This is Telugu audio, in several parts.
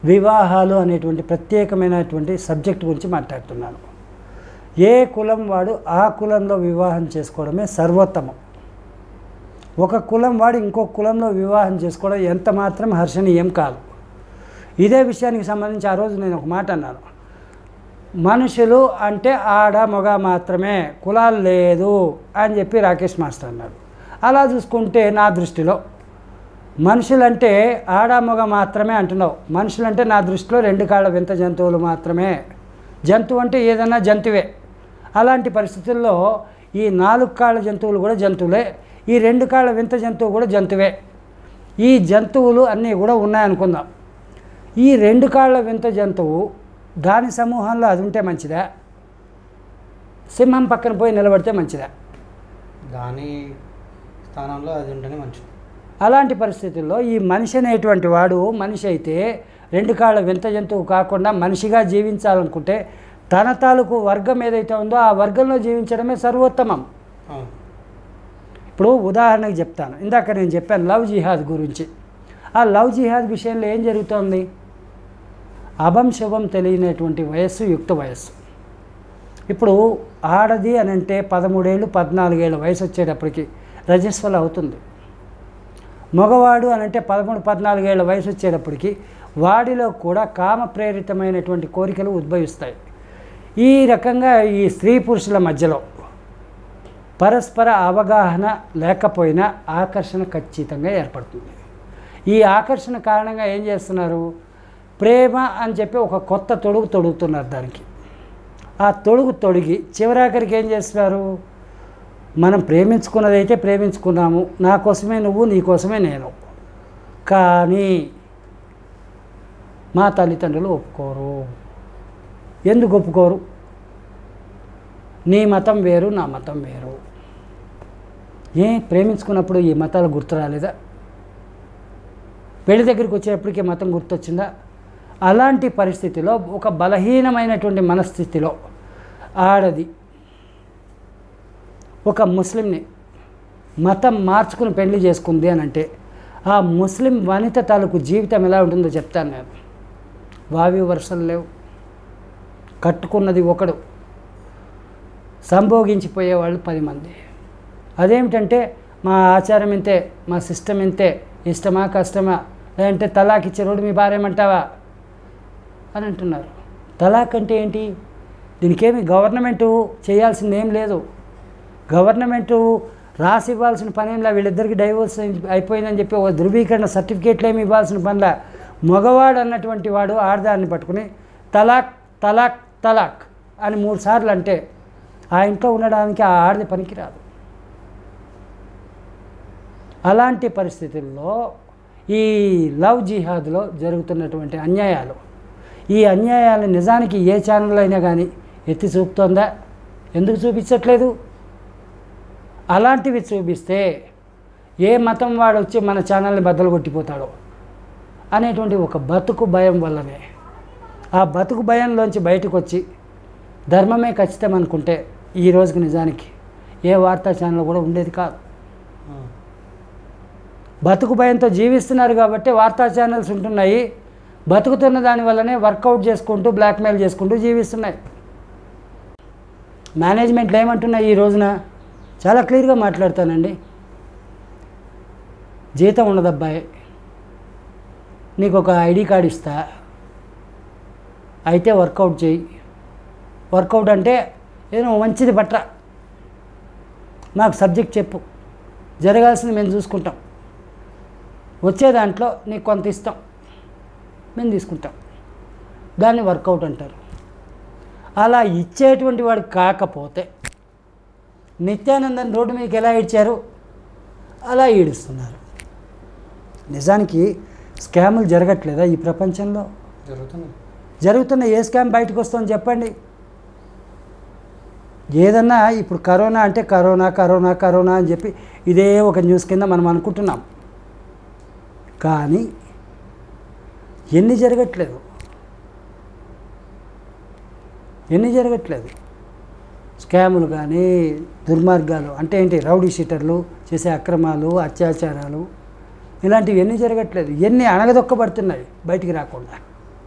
వివాహాలు అనేటువంటి ప్రత్యేకమైనటువంటి సబ్జెక్ట్ గురించి మాట్లాడుతున్నాను. ఏ కులం వాడు ఆ కులంలో వివాహం చేసుకోవడమే సర్వోత్తమం. ఒక కులం వాడు ఇంకొక కులంలో వివాహం చేసుకోవడం ఎంత మాత్రం హర్షణీయం కాదు. ఇదే విషయానికి సంబంధించి ఆ రోజు నేను ఒక మాట అన్నాను. మనుషులు అంటే ఆడ మగ మాత్రమే, కులాలు లేదు అని చెప్పి రాకేష్ మాస్టర్ అన్నాడు. అలా చూసుకుంటే నా దృష్టిలో మనుషులంటే ఆడ మగ మాత్రమే అంటున్నావు. మనుషులంటే నా దృష్టిలో 2 కాళ్ళ వింత జంతువులు మాత్రమే. జంతువు అంటే ఏదైనా జంతువే. అలాంటి పరిస్థితుల్లో ఈ 4 కాళ్ళ జంతువులు కూడా జంతువులే, ఈ 2 కాళ్ళ వింత జంతువు కూడా జంతువే. ఈ జంతువులు అన్నీ కూడా ఉన్నాయనుకుందాం. ఈ 2 కాళ్ళ వింత జంతువు దాని సమూహంలో అది ఉంటే మంచిదా, సింహం పక్కన పోయి నిలబడితే మంచిదా? దాని స్థానంలో అది ఉంటేనే మంచిది. అలాంటి పరిస్థితుల్లో ఈ మనిషి అనేటువంటి వాడు మనిషి అయితే 2 కాళ్ళ వింత జంతువు కాకుండా మనిషిగా జీవించాలనుకుంటే తన తాలూకు వర్గం ఏదైతే ఉందో ఆ వర్గంలో జీవించడమే సర్వోత్తమం. ఇప్పుడు ఉదాహరణకు చెప్తాను. ఇందాక నేను చెప్పాను లవ్ జిహాద్ గురించి. ఆ లవ్ జిహాద్ విషయంలో ఏం జరుగుతోంది? అభం శుభం తెలియనటువంటి వయస్సు, యుక్త వయస్సు. ఇప్పుడు ఆడది అని అంటే 13 ఏళ్ళు 14 ఏళ్ళ వయసు వచ్చేటప్పటికి రజస్వల అవుతుంది. మగవాడు అని అంటే 13 14 ఏళ్ళ వయసు వచ్చేటప్పటికి వాడిలో కూడా కామ ప్రేరితమైనటువంటి కోరికలు ఉద్భవిస్తాయి. ఈ రకంగా ఈ స్త్రీ పురుషుల మధ్యలో పరస్పర అవగాహన లేకపోయినా ఆకర్షణ ఖచ్చితంగా ఏర్పడుతుంది. ఈ ఆకర్షణ కారణంగా ఏం చేస్తున్నారు? ప్రేమ అని చెప్పి ఒక కొత్త తొడుగు తొడుగుతున్నారు దానికి. ఆ తొడుగు తొడిగి చివరాఖరికి ఏం చేస్తున్నారు? మనం ప్రేమించుకున్నదైతే ప్రేమించుకున్నాము, నా కోసమే నువ్వు, నీ కోసమే నేను, కానీ మా తల్లిదండ్రులు ఒప్పుకోరు. ఎందుకు ఒప్పుకోరు? నీ మతం వేరు, నా మతం వేరు. ప్రేమించుకున్నప్పుడు ఈ మతాలు గుర్తు రాలేదా? పెళ్లి దగ్గరికి వచ్చేటప్పటికీ మతం గుర్తొచ్చిందా? అలాంటి పరిస్థితిలో ఒక బలహీనమైనటువంటి మనస్థితిలో ఆడది ఒక ముస్లింని మతం మార్చుకుని పెళ్లి చేసుకుంది అని అంటే ఆ ముస్లిం వనిత తాలూకు జీవితం ఎలా ఉంటుందో చెప్తాను నేను. వావి వరుసలు లేవు, కట్టుకున్నది ఒకడు, సంభోగించిపోయేవాళ్ళు 10 మంది. అదేమిటంటే మా ఆచారం ఇంతే, మా సిస్టమ్ ఇంతే, ఇష్టమా కష్టమా, లేదంటే తలాక్ ఇచ్చే రోడ్డు మీ భార్యమంటావా అని అంటున్నారు. తలాక్ అంటే ఏంటి? దీనికేమి గవర్నమెంటు చేయాల్సింది ఏం లేదు. గవర్నమెంటు రాసి ఇవ్వాల్సిన పనేంలా, వీళ్ళిద్దరికి డైవోర్స్ అయిపోయిందని చెప్పి ఒక ధృవీకరణ సర్టిఫికేట్లు ఏమి ఇవ్వాల్సిన పనిలా. మగవాడు అన్నటువంటి వాడు ఆడదాన్ని పట్టుకుని తలాక్ తలాక్ తలాక్ అని 3 సార్లు అంటే ఆ ఇంట్లో ఉండడానికి ఆ ఆడది పనికిరాదు. అలాంటి పరిస్థితుల్లో ఈ లవ్ జిహాద్లో జరుగుతున్నటువంటి అన్యాయాలు, ఈ అన్యాయాలు నిజానికి ఏ ఛానల్ అయినా కానీ ఎత్తి చూపుతోందా? ఎందుకు చూపించట్లేదు? అలాంటివి చూపిస్తే ఏ మతం వాడు వచ్చి మన ఛానల్ని బద్దలు కొట్టిపోతాడో అనేటువంటి ఒక బతుకు భయం వల్లనే, ఆ బతుకు భయంలోంచి బయటకు వచ్చి ధర్మమే ఖచ్చితం అనుకుంటే ఈ రోజుకి నిజానికి ఏ వార్తా ఛానల్ కూడా ఉండేది కాదు. బతుకు భయంతో జీవిస్తున్నారు కాబట్టి వార్తా ఛానల్స్ ఉంటున్నాయి. బతుకుతున్న దానివల్లనే వర్కౌట్ చేసుకుంటూ బ్లాక్మెయిల్ చేసుకుంటూ జీవిస్తున్నాయి. మేనేజ్మెంట్లు ఏమంటున్నాయి ఈ రోజున? చాలా క్లియర్గా మాట్లాడతానండి. జీతం ఉండదబ్బాయి, నీకు ఒక ఐడి కార్డు ఇస్తా, అయితే వర్కౌట్ చేయి. వర్కౌట్ అంటే ఏదో మంచిది పట్ల, నాకు సబ్జెక్ట్ చెప్పు, జరగాల్సింది మేము చూసుకుంటాం, వచ్చే దాంట్లో నీకు కొంత ఇస్తాం, మేము తీసుకుంటాం. దాన్ని వర్కౌట్ అంటారు. అలా ఇచ్చేటువంటి వాడు కాకపోతే నిత్యానందన్ రోడ్డు మీకు ఎలా ఇచ్చారు అలా ఈడుస్తున్నారు. నిజానికి స్కాములు జరగట్లేదా ఈ ప్రపంచంలో? జరుగుతున్న ఏ స్కామ్ బయటకు వస్తుందని చెప్పండి. ఏదన్నా ఇప్పుడు కరోనా అంటే కరోనా కరోనా కరోనా అని చెప్పి ఇదే ఒక న్యూస్ కింద మనం అనుకుంటున్నాం, కానీ ఎన్ని జరగట్లేదు. స్కాములు కానీ దుర్మార్గాలు అంటే ఏంటి, రౌడీ షీటర్లు చేసే అక్రమాలు, అత్యాచారాలు, ఇలాంటివి ఎన్ని జరగట్లేదు. ఎన్ని అణగదొక్కబడుతున్నాయి బయటికి రాకుండా.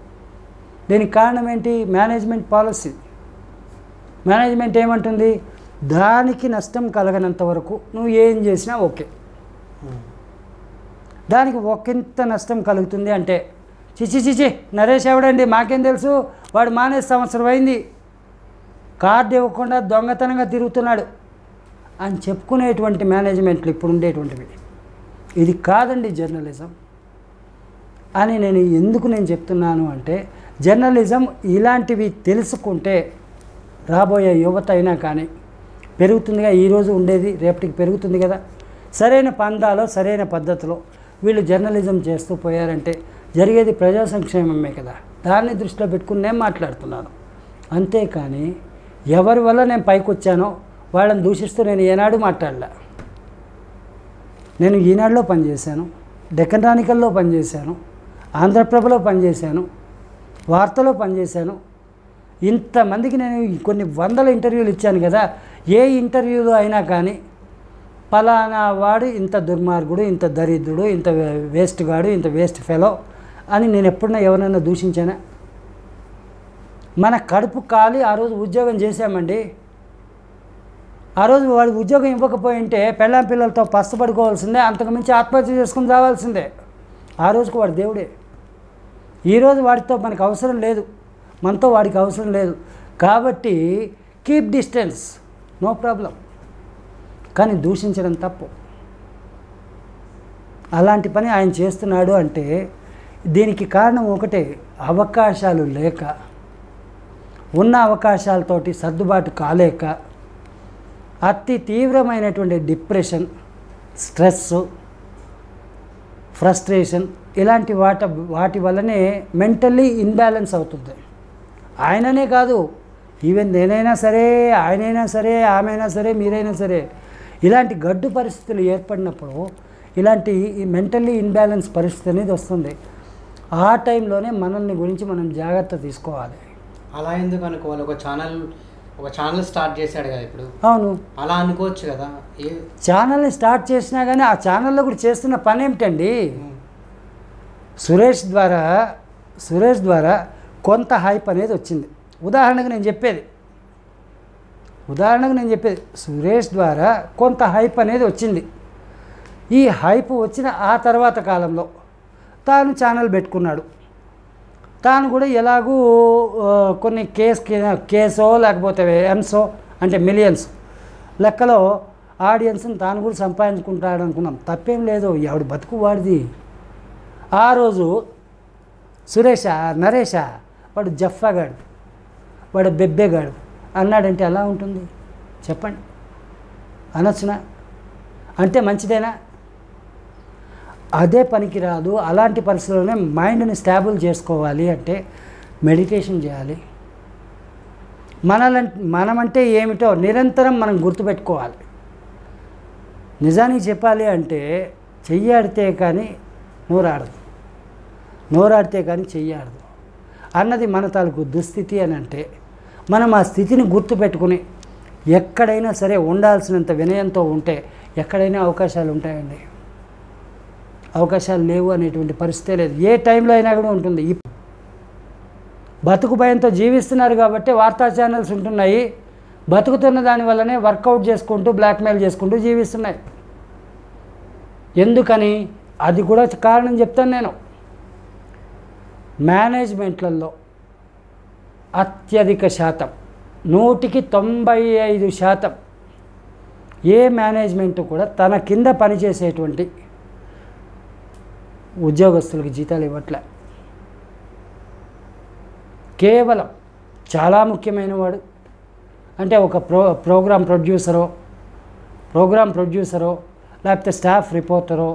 దీనికి కారణం ఏంటి? Management policy. మేనేజ్మెంట్ ఏమంటుంది? దానికి నష్టం కలగనంత వరకు నువ్వు ఏం చేసినా ఓకే. దానికి ఒకంత నష్టం కలుగుతుంది అంటే చిచి నరేష్ ఎవడండి, మాకేం తెలుసు, వాడు మానేసి సంవత్సరం అయింది, కార్డు ఇవ్వకుండా దొంగతనంగా తిరుగుతున్నాడు అని చెప్పుకునేటువంటి మేనేజ్మెంట్లు ఇప్పుడు ఉండేటువంటివి. ఇది కాదండి జర్నలిజం అని నేను చెప్తున్నాను అంటే, జర్నలిజం ఇలాంటివి తెలుసుకుంటే రాబోయే యువత అయినా కానీ పెరుగుతుందిగా. ఈరోజు ఉండేది రేపటికి పెరుగుతుంది కదా. సరైన పందాలో సరైన పద్ధతిలో వీళ్ళు జర్నలిజం చేస్తూ పోయారంటే జరిగేది ప్రజా సంక్షేమమే కదా. దాన్ని దృష్టిలో పెట్టుకుని నేను మాట్లాడుతున్నాను. అంతేకాని ఎవరి వల్ల నేను పైకి వచ్చానో వాళ్ళని దూషిస్తూ నేను ఏనాడు మాట్లాడలే. నేను ఈనాడులో పనిచేశాను, డెక్కన్ క్రానికల్లో పనిచేశాను, ఆంధ్రప్రభలో పనిచేశాను, వార్తలో పనిచేశాను. ఇంతమందికి నేను కొన్ని వందల ఇంటర్వ్యూలు ఇచ్చాను కదా. ఏ ఇంటర్వ్యూలో అయినా కానీ పలానా వాడు ఇంత దుర్మార్గుడు, ఇంత దరిద్రుడు, ఇంత వేస్ట్ గాడు, ఇంత వేస్ట్ ఫెలో అని నేను ఎప్పుడన్నా ఎవరైనా దూషించానా? మన కడుపు కాలి ఆ రోజు ఉద్యోగం చేశామండి. ఆ రోజు వాడు ఉద్యోగం ఇవ్వకపోయి ఉంటే పెళ్ళాం పిల్లలతో పస్తుపడుకోవాల్సిందే, అంతకుమించి ఆత్మహత్య చేసుకుని రావాల్సిందే. ఆ రోజుకు వాడు దేవుడే. ఈరోజు వాడితో మనకు అవసరం లేదు, మనతో వాడికి అవసరం లేదు. కాబట్టి కీప్ డిస్టెన్స్, నో ప్రాబ్లం. కానీ దూషించడం తప్పు. అలాంటి పని ఆయన చేస్తున్నాడు అంటే దీనికి కారణం ఒకటే, అవకాశాలు లేక, ఉన్న అవకాశాలతోటి సర్దుబాటు కాలేక, అతి తీవ్రమైనటువంటి డిప్రెషన్, స్ట్రెస్, ఫ్రస్ట్రేషన్ ఇలాంటి వాటి వల్లనే మెంటల్లీ ఇన్బ్యాలెన్స్ అవుతుంది. ఆయననే కాదు, ఈవెన్ నేనైనా సరే, ఆయనైనా సరే, ఆమెైనా సరే, మీరైనా సరే, ఇలాంటి గడ్డు పరిస్థితులు ఏర్పడినప్పుడు ఇలాంటి మెంటల్లీ ఇన్బ్యాలెన్స్ పరిస్థితి అనేది వస్తుంది. ఆ టైంలోనే మనల్ని గురించి మనం జాగ్రత్త తీసుకోవాలి. అలా ఎందుకు అనుకోవాలి? ఒక ఛానల్ స్టార్ట్ చేశాడు కదా ఇప్పుడు. అవును, అలా అనుకోవచ్చు కదా. ఛానల్ని స్టార్ట్ చేసినా కానీ ఆ ఛానల్లో కూడా చేస్తున్న పని ఏమిటండి? సురేష్ ద్వారా కొంత హైప్ అనేది వచ్చింది. ఉదాహరణకు నేను చెప్పేది సురేష్ ద్వారా కొంత హైప్ అనేది వచ్చింది. ఈ హైప్ వచ్చిన ఆ తర్వాత కాలంలో తాను ఛానల్ పెట్టుకున్నాడు. తాను కూడా ఎలాగూ కొన్ని కేసో లేకపోతే ఎంసో అంటే మిలియన్స్ లెక్కలో ఆడియన్స్ని తాను కూడా సంపాదించుకుంటాడు అనుకున్నాం. తప్పేం లేదు, ఎవడు బతుకు వాడిది. ఆ రోజు నరేషా వాడు జఫాగాడు, వాడు బెబ్బేగాడు అన్నాడంటే ఎలా ఉంటుంది చెప్పండి? అనొచ్చునా? అంటే మంచిదేనా? అదే పనికి రాదు. అలాంటి పరిస్థితుల్లోనే మైండ్ని స్టేబుల్ చేసుకోవాలి అంటే మెడిటేషన్ చేయాలి. మనమంటే ఏమిటో నిరంతరం మనం గుర్తుపెట్టుకోవాలి. నిజానికి చెప్పాలి అంటే చెయ్యాడితే కానీ నోరాడితే కానీ చెయ్యాడదు అన్నది మన తాలూకు దుస్థితి అని అంటే మనం ఆ స్థితిని గుర్తుపెట్టుకుని ఎక్కడైనా సరే ఉండాల్సినంత వినయంతో ఉంటే ఎక్కడైనా అవకాశాలు ఉంటాయండి. అవకాశాలు లేవు అనేటువంటి పరిస్థితే లేదు. ఏ టైంలో అయినా కూడా ఉంటుంది. బతుకు భయంతో జీవిస్తున్నారు కాబట్టి వార్తా ఛానల్స్ ఉంటున్నాయి. బతుకుతున్న దానివల్లనే వర్కౌట్ చేసుకుంటూ బ్లాక్మెయిల్ చేసుకుంటూ జీవిస్తున్నాయి. ఎందుకని? అది కూడా కారణం చెప్తాను నేను. మేనేజ్మెంట్లలో అత్యధిక శాతం 100కి 95% ఏ మేనేజ్మెంట్ కూడా తన కింద పనిచేసేటువంటి ఉద్యోగస్తులకు జీతాలు ఇవ్వట్లే. కేవలం చాలా ముఖ్యమైన వాడు అంటే ఒక ప్రోగ్రామ్ ప్రొడ్యూసరో లేకపోతే స్టాఫ్ రిపోర్టరో,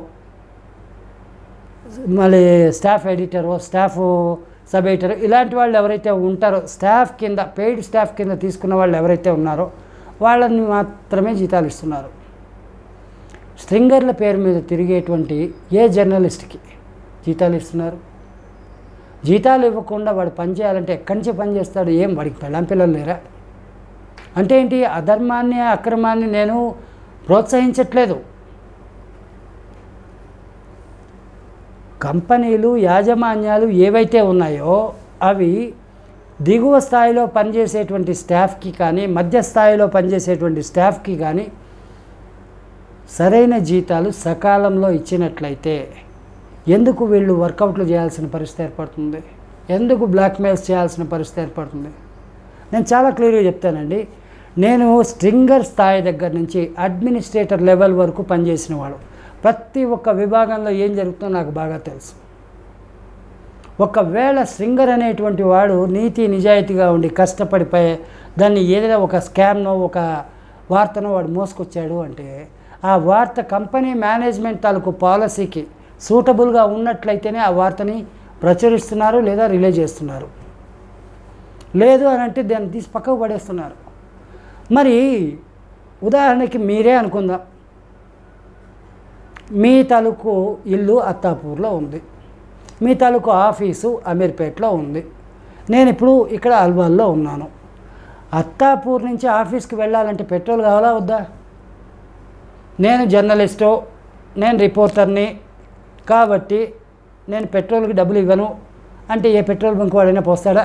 మళ్ళీ స్టాఫ్ ఎడిటరో, స్టాఫ్ సబ్ ఎడిటర్, ఇలాంటి వాళ్ళు ఎవరైతే ఉంటారో స్టాఫ్ కింద, పెయిడ్ స్టాఫ్ కింద తీసుకున్న వాళ్ళు ఎవరైతే ఉన్నారో వాళ్ళని మాత్రమే జీతాలు ఇస్తున్నారు. స్ట్రింగర్ల పేరు మీద తిరిగేటువంటి ఏ జర్నలిస్ట్కి జీతాలు ఇస్తున్నారు? జీతాలు ఇవ్వకుండా వాడు పని చేయాలంటే ఎక్కడి నుంచి పని చేస్తాడు? ఏం వాడికి పిల్లలు లేరా? అంటే ఏంటి? అధర్మాన్ని, అక్రమాన్ని నేను ప్రోత్సహించట్లేదు. కంపెనీలు, యాజమాన్యాలు ఏవైతే ఉన్నాయో అవి దిగువ స్థాయిలో పనిచేసేటువంటి స్టాఫ్కి కానీ మధ్య స్థాయిలో పనిచేసేటువంటి స్టాఫ్కి కానీ సరైన జీతాలు సకాలంలో ఇచ్చినట్లయితే ఎందుకు వీళ్ళు వర్కౌట్లు చేయాల్సిన పరిస్థితి ఏర్పడుతుంది, ఎందుకు బ్లాక్మెయిల్స్ చేయాల్సిన పరిస్థితి ఏర్పడుతుంది? నేను చాలా క్లియర్గా చెప్తానండి. నేను స్ట్రింగర్ స్థాయి దగ్గర నుంచి అడ్మినిస్ట్రేటర్ లెవెల్ వరకు పనిచేసిన వాడు. ప్రతి ఒక్క విభాగంలో ఏం జరుగుతుందో నాకు బాగా తెలుసు. ఒకవేళ స్ట్రింగర్ అనేటువంటి వాడు నీతి నిజాయితీగా ఉండి కష్టపడిపోయి దాన్ని ఏదైనా ఒక స్కామ్నో ఒక వార్తనో వాడు మోసుకొచ్చాడు అంటే ఆ వార్త కంపెనీ మేనేజ్మెంట్ తాలూకు పాలసీకి సూటబుల్గా ఉన్నట్లయితేనే ఆ వార్తని ప్రచురిస్తున్నారు లేదా రిలీజ్ చేస్తున్నారు. లేదు అని అంటే దాన్ని తీసి పక్కకు పడేస్తున్నారు. మరి ఉదాహరణకి మీరే అనుకుందాం, మీ తాలూకు ఇల్లు అత్తాపూర్లో ఉంది, మీ తాలూకు ఆఫీసు అమీర్పేటలో ఉంది, నేను ఇప్పుడు ఇక్కడ అల్వాల్లో ఉన్నాను. అత్తాపూర్ నుంచి ఆఫీస్కి వెళ్ళాలంటే పెట్రోల్ కావాలా వద్దా? నేను జర్నలిస్టు, నేను రిపోర్టర్ని కాబట్టి నేను పెట్రోల్కి డబ్బులు ఇవ్వను అంటే ఏ పెట్రోల్ బంక్ వాడైనా పోస్తాడా?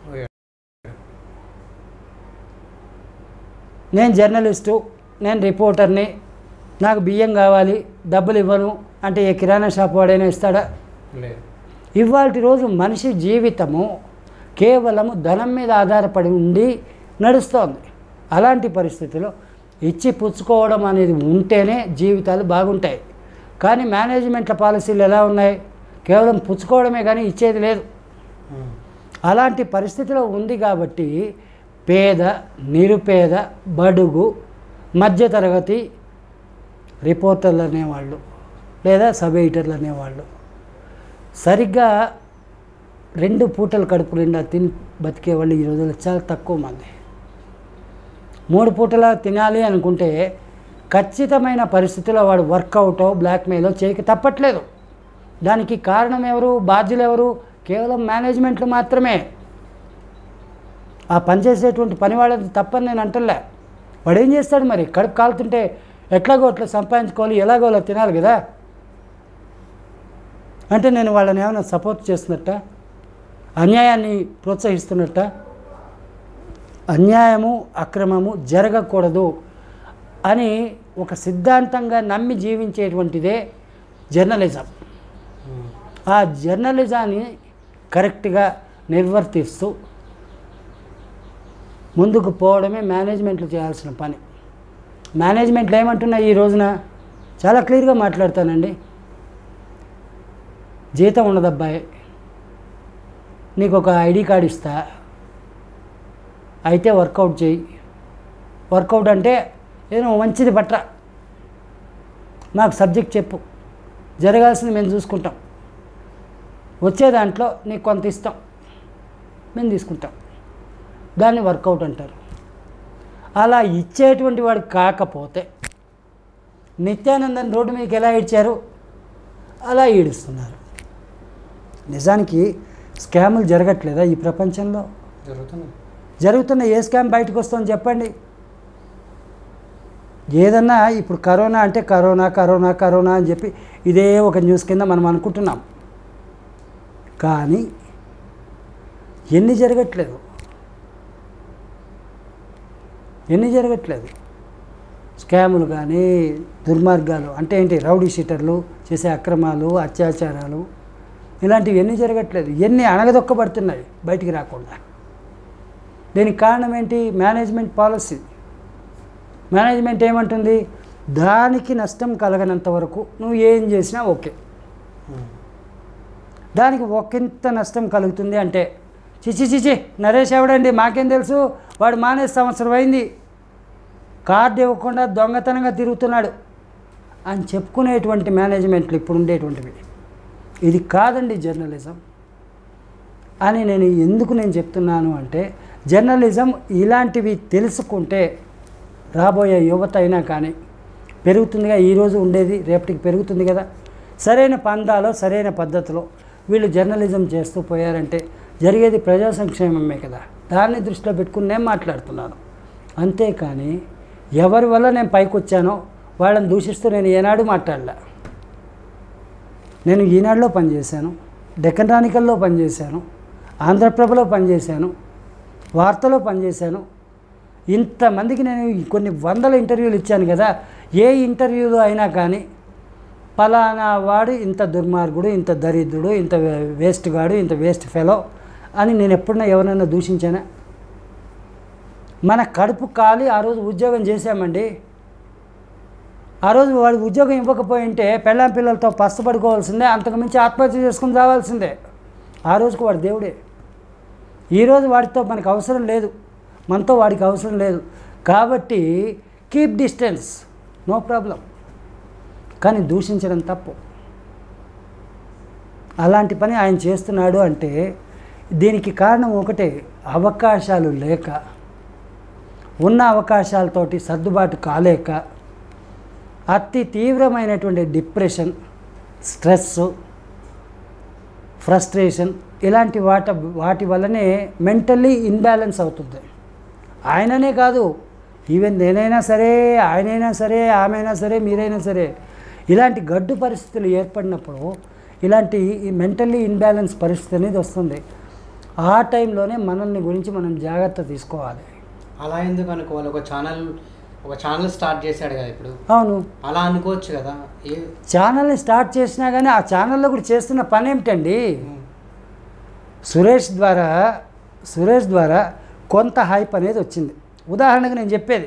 నేను జర్నలిస్టు, నేను రిపోర్టర్ని, నాకు బియ్యం కావాలి, డబ్బులు ఇవ్వను అంటే ఏ కిరాణా షాప్ వాడైనా ఇస్తాడా? ఇవాళ రోజు మనిషి జీవితము కేవలము ధనం మీద ఆధారపడి ఉండి నడుస్తోంది. అలాంటి పరిస్థితిలో ఇచ్చి పుచ్చుకోవడం అనేది ఉంటేనే జీవితాలు బాగుంటాయి. కానీ మేనేజ్మెంట్ల పాలసీలు ఎలా ఉన్నాయి? కేవలం పుచ్చుకోవడమే కానీ ఇచ్చేది లేదు. అలాంటి పరిస్థితిలో ఉంది కాబట్టి పేద, నిరుపేద, బడుగు, మధ్యతరగతి రిపోర్టర్లు అనేవాళ్ళు లేదా సబ్ ఎడిటర్లు అనేవాళ్ళు సరిగ్గా 2 పూటలు కడుపు నిండా తిని బతికేవాళ్ళు ఈ రోజుల్లో చాలా తక్కువ మంది. 3 పూటలా తినాలి అనుకుంటే ఖచ్చితమైన పరిస్థితిలో వాడు వర్కౌటో బ్లాక్మెయిలో చేయక తప్పట్లేదు. దానికి కారణం ఎవరు, బాధ్యులు ఎవరు? కేవలం మేనేజ్మెంట్లు మాత్రమే. ఆ పనిచేసేటువంటి పని వాళ్ళది తప్పని నేను అంటలే. వాడు ఏం చేస్తాడు మరి? కడుపు కాలుతుంటే ఎట్లాగో అట్లా సంపాదించుకోవాలి, ఎలాగో అలా తినాలి కదా. అంటే నేను వాళ్ళని ఏమైనా సపోర్ట్ చేస్తున్నట్ట, అన్యాయాన్ని ప్రోత్సహిస్తున్నట్ట? అన్యాయము అక్రమము జరగకూడదు అని ఒక సిద్ధాంతంగా నమ్మి జీవించేటువంటిదే జర్నలిజం. ఆ జర్నలిజాన్ని కరెక్ట్గా నిర్వర్తిస్తూ ముందుకు పోవడమే మేనేజ్మెంట్లు చేయాల్సిన పని. మేనేజ్మెంట్లు ఏమంటున్నాయి ఈ రోజున? చాలా క్లియర్గా మాట్లాడతానండి. జీతం ఉండదబ్బాయి, నీకు ఒక ఐడి కార్డు ఇస్తా, అయితే వర్కౌట్ చేయి. వర్కౌట్ అంటే ఏదో మంచిది పట్ల మాకు సబ్జెక్ట్ చెప్పు, జరగాల్సింది మేము చూసుకుంటాం, వచ్చే దాంట్లో నీకు కొంత ఇస్తాం, మేము తీసుకుంటాం. దాన్ని వర్కౌట్ అంటారు. అలా ఇచ్చేటువంటి వాడు కాకపోతే నిత్యానందన్ రోడ్డు మీదకి ఎలా ఇచ్చారు అలా ఈడుస్తున్నారు. నిజానికి స్కాములు జరగట్లేదా ఈ ప్రపంచంలో? జరుగుతున్న ఏ స్కామ్ బయటకు వస్తుందని చెప్పండి. ఏదన్నా ఇప్పుడు కరోనా అంటే కరోనా కరోనా కరోనా అని చెప్పి ఇదే ఒక న్యూస్ కింద మనం అనుకుంటున్నాం. కానీ ఎన్ని జరగట్లేదు స్కాములు కానీ దుర్మార్గాలు అంటే ఏంటి? రౌడీ షీటర్లు చేసే అక్రమాలు, అత్యాచారాలు ఇలాంటివి ఎన్ని జరగట్లేదు, ఎన్ని అణగదొక్కబడుతున్నాయి బయటికి రాకుండా. దీనికి కారణం ఏంటి? Management policy. మేనేజ్మెంట్ ఏమంటుంది? దానికి నష్టం కలగనంత వరకు నువ్వు ఏం చేసినా ఓకే. దానికి ఒకంత నష్టం కలుగుతుంది అంటే చిచి నరేష్ ఎవడండి, మాకేం తెలుసు, వాడు మానేసి సంవత్సరం అయింది, కార్డు ఇవ్వకుండా దొంగతనంగా తిరుగుతున్నాడు అని చెప్పుకునేటువంటి మేనేజ్మెంట్లు ఇప్పుడు ఉండేటువంటివి. ఇది కాదండి జర్నలిజం అని నేను చెప్తున్నాను అంటే జర్నలిజం ఇలాంటివి తెలుసుకుంటే రాబోయే యువత అయినా కానీ పెరుగుతుందిగా. ఈరోజు ఉండేది రేపటికి పెరుగుతుంది కదా. సరైన పందాలో సరైన పద్ధతిలో వీళ్ళు జర్నలిజం చేస్తూ పోయారంటే జరిగేది ప్రజా సంక్షేమమే కదా. దాన్ని దృష్టిలో పెట్టుకుని నేను మాట్లాడుతున్నాను. అంతేకాని ఎవరి వల్ల నేను పైకి వచ్చానో వాళ్ళని దూషిస్తూ నేను ఏనాడు మాట్లాడలే. నేను ఈనాడులో పనిచేశాను, డెక్కన్ రానికల్లో పనిచేశాను, ఆంధ్రప్రభలో పనిచేశాను, వార్తలో పనిచేశాను. ఇంతమందికి నేను కొన్ని వందల ఇంటర్వ్యూలు ఇచ్చాను కదా. ఏ ఇంటర్వ్యూలో అయినా కానీ పలానా వాడు ఇంత దుర్మార్గుడు, ఇంత దరిద్రుడు, ఇంత వేస్ట్ గాడు, ఇంత వేస్ట్ ఫెలో అని నేను ఎప్పుడన్నా ఎవరైనా దూషించానా? మన కడుపు కాలి ఆ రోజు ఉద్యోగం చేశామండి. ఆ రోజు వాడు ఉద్యోగం ఇవ్వకపోయి ఉంటే పెళ్ళాం పిల్లలతో పస్తుపడుకోవాల్సిందే, అంతకుమించి ఆత్మహత్య చేసుకుని రావాల్సిందే. ఆ రోజుకు వాడు దేవుడే. ఈరోజు వాడితో మనకు అవసరం లేదు, మనతో వాడికి అవసరం లేదు. కాబట్టి కీప్ డిస్టెన్స్, నో ప్రాబ్లం. కానీ దూషించడం తప్పు. అలాంటి పని ఆయన చేస్తున్నాడు అంటే దీనికి కారణం ఒకటే, అవకాశాలు లేక, ఉన్న అవకాశాలతోటి సర్దుబాటు కాలేక, అతి తీవ్రమైనటువంటి డిప్రెషన్, స్ట్రెస్, ఫ్రస్ట్రేషన్ ఇలాంటి వాటి వల్లనే మెంటల్లీ ఇన్బ్యాలెన్స్ అవుతుంది. ఆయననే కాదు, ఈవెన్ నేనైనా సరే, ఆయనైనా సరే, ఆమెైనా సరే, మీరైనా సరే, ఇలాంటి గడ్డు పరిస్థితులు ఏర్పడినప్పుడు ఇలాంటి మెంటల్లీ ఇన్బ్యాలెన్స్ పరిస్థితి అనేది వస్తుంది. ఆ టైంలోనే మనల్ని గురించి మనం జాగ్రత్త తీసుకోవాలి. అలా ఎందుకు అనుకోవాలి? ఒక ఛానల్ స్టార్ట్ చేశాడు కదా ఇప్పుడు. అవును, అలా అనుకోవచ్చు కదా. ఛానల్ని స్టార్ట్ చేసినా కానీ ఆ ఛానల్లో కూడా చేస్తున్న పని ఏమిటండి? సురేష్ ద్వారా కొంత హైప్ అనేది వచ్చింది. ఉదాహరణకు నేను చెప్పేది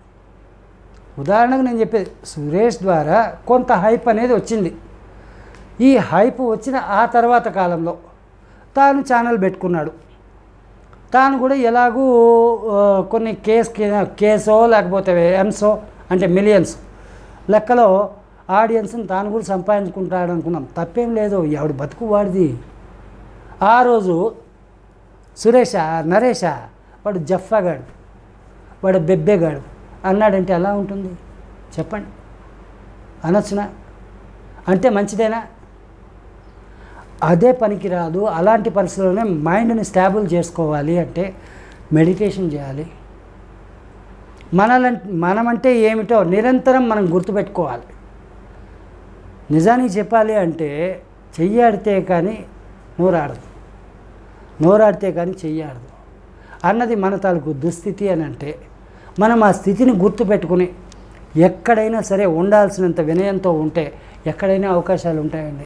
సురేష్ ద్వారా కొంత హైప్ అనేది వచ్చింది. ఈ హైప్ వచ్చిన ఆ తర్వాత కాలంలో తాను ఛానల్ పెట్టుకున్నాడు. తాను కూడా ఎలాగూ కొన్ని కేసో లేకపోతే ఎంసో అంటే మిలియన్స్ లెక్కలో ఆడియన్స్ని తాను కూడా సంపాదించుకుంటాడు అనుకున్నాం. తప్పేం లేదు, ఎవడు బతుకు వాడిది. ఆ రోజు నరేషా వాడు జఫాగాడు, వాడు బెబ్బేగాడు అన్నాడంటే ఎలా ఉంటుంది చెప్పండి? అనొచ్చునా? అంటే మంచిదేనా? అదే పనికి రాదు. అలాంటి పరిస్థితుల్లోనే మైండ్ని స్టాబుల్ చేసుకోవాలి అంటే మెడిటేషన్ చేయాలి. మనమంటే ఏమిటో నిరంతరం మనం గుర్తుపెట్టుకోవాలి. నిజానికి చెప్పాలి అంటే చెయ్యాడితే కానీ నోరాడితే కానీ చెయ్యాడదు అన్నది మన తాలూకు దుస్థితి అని అంటే మనం ఆ స్థితిని గుర్తుపెట్టుకుని ఎక్కడైనా సరే ఉండాల్సినంత వినయంతో ఉంటే ఎక్కడైనా అవకాశాలు ఉంటాయండి.